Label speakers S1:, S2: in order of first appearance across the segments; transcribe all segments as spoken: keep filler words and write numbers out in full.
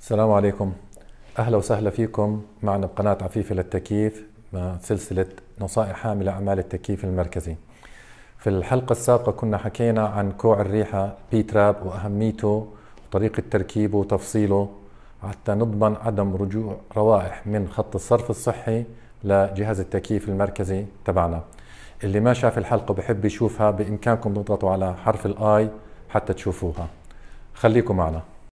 S1: السلام عليكم. أهلا وسهلا فيكم معنا بقناة عفيفة للتكييف مع سلسلة نصائح عامة لأعمال التكييف المركزي. في الحلقة السابقة كنا حكينا عن كوع الريحة بي تراب وأهميته وطريقة تركيبه وتفصيله حتى نضمن عدم رجوع روائح من خط الصرف الصحي لجهاز التكييف المركزي تبعنا. اللي ما شاف الحلقة بحب يشوفها بإمكانكم تضغطوا على حرف الآي حتى تشوفوها. خليكم معنا.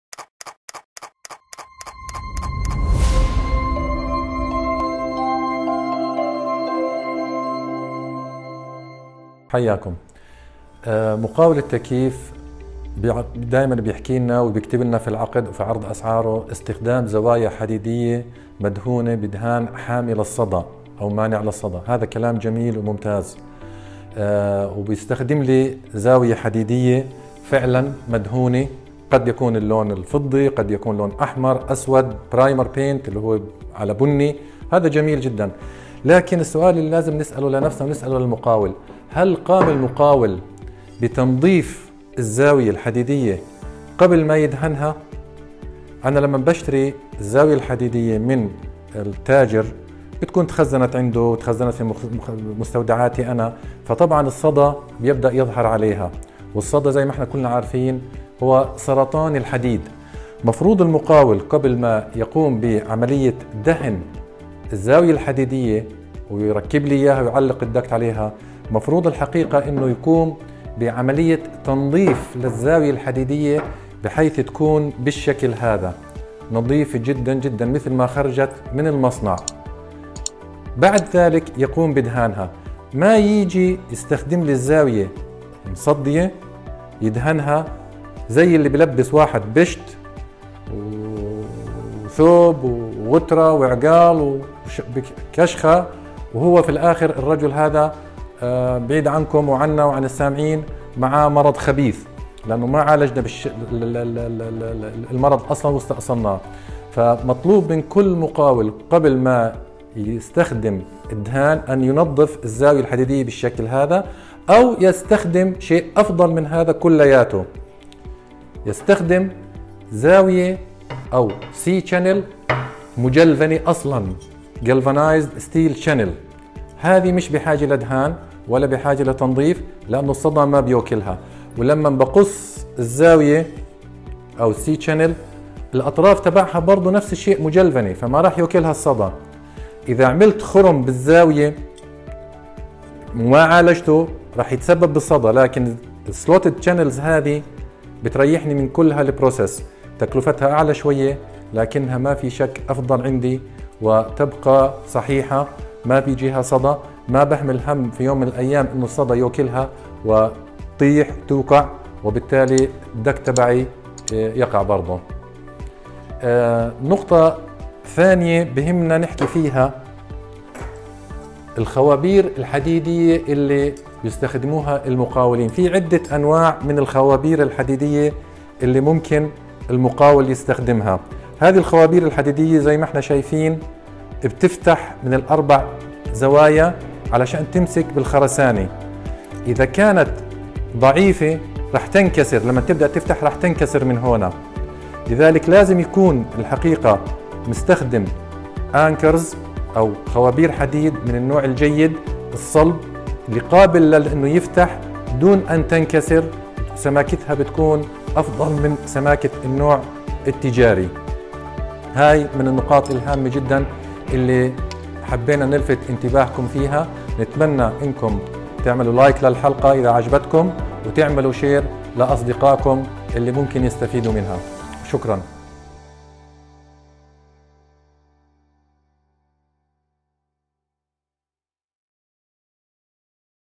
S1: حياكم. مقاول التكييف دائما بيحكي لنا وبيكتب لنا في العقد وفي عرض اسعاره استخدام زوايا حديديه مدهونه بدهان حامي للصدى او مانع للصدى. هذا كلام جميل وممتاز. وبيستخدم لي زاويه حديديه فعلا مدهونه، قد يكون اللون الفضي، قد يكون لون احمر، اسود، برايمر بينت اللي هو على بني. هذا جميل جدا، لكن السؤال اللي لازم نساله لنفسنا ونساله للمقاول: هل قام المقاول بتنظيف الزاوية الحديدية قبل ما يدهنها؟ أنا لما بشتري الزاوية الحديدية من التاجر بتكون تخزنت عنده وتخزنت في مستودعاتي أنا، فطبعا الصدى بيبدأ يظهر عليها، والصدى زي ما احنا كلنا عارفين هو سرطان الحديد. مفروض المقاول قبل ما يقوم بعملية دهن الزاوية الحديدية ويركب لي إياها ويعلق الدكت عليها، مفروض الحقيقة إنه يقوم بعملية تنظيف للزاوية الحديدية بحيث تكون بالشكل هذا، نظيفة جدا جدا مثل ما خرجت من المصنع. بعد ذلك يقوم بدهانها، ما يجي يستخدم لي الزاوية مصدية يدهنها زي اللي بلبس واحد بشت وثوب وغترة وعقال وكشخة، وهو في الآخر الرجل هذا بعيد عنكم وعنا وعن السامعين معاه مرض خبيث، لأنه ما عالجنا بالش... المرض أصلا واستأصلناه. فمطلوب من كل مقاول قبل ما يستخدم الدهان أن ينظف الزاوية الحديدية بالشكل هذا، أو يستخدم شيء أفضل من هذا كلياته، يستخدم زاوية أو سي شانل مجلفنة أصلا، galvanized steel channel. هذه مش بحاجة لدهان ولا بحاجة لتنظيف لأنه الصدى ما بيوكلها. ولما بقص الزاوية أو سي شانل الأطراف تبعها برضو نفس الشيء مجلفنة، فما راح يوكلها الصدى. إذا عملت خرم بالزاوية وما عالجته راح يتسبب بالصدى، لكن السلوتد شانلز هذه بتريحني من كل هالبروسيس. تكلفتها أعلى شوية لكنها ما في شك أفضل عندي وتبقى صحيحة، ما بيجيها صدى، ما بحمل هم في يوم من الأيام إنه الصدى يوكلها وتطيح توقع، وبالتالي الدك تبعي يقع برضه. آه نقطة ثانية بهمنا نحكي فيها: الخوابير الحديدية اللي يستخدموها المقاولين. في عدة أنواع من الخوابير الحديدية اللي ممكن المقاول يستخدمها. هذه الخوابير الحديدية زي ما احنا شايفين بتفتح من الأربع زوايا علشان تمسك بالخرسانة. إذا كانت ضعيفة رح تنكسر، لما تبدأ تفتح رح تنكسر من هنا. لذلك لازم يكون الحقيقة مستخدم أنكرز أو خوابير حديد من النوع الجيد الصلب اللي قابل لأنه يفتح دون أن تنكسر، سماكتها بتكون أفضل من سماكة النوع التجاري. هاي من النقاط الهامة جدا اللي حبينا نلفت انتباهكم فيها. نتمنى انكم تعملوا لايك للحلقة إذا عجبتكم، وتعملوا شير لأصدقائكم اللي ممكن يستفيدوا منها. شكرا.